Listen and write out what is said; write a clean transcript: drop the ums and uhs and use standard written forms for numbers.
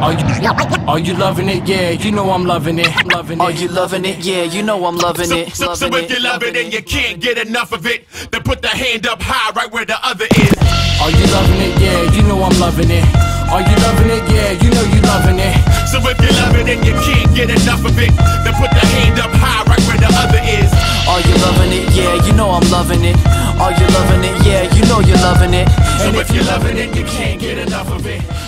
Are you loving it? Yeah, you know I'm loving it. Are you loving it? Yeah, you know I'm loving it. So if you love it and you can't get enough of it, then put the hand up high right where the other is. Are you loving it? Yeah, you know I'm loving it. Are you loving it? Yeah, you know you loving it. So if you love it and you can't get enough of it, then put the hand up high right where the other is. Are you loving it? Yeah, you know I'm loving it. Are you loving it? Yeah, you know you're loving it. And if you're loving it, you can't get enough of it.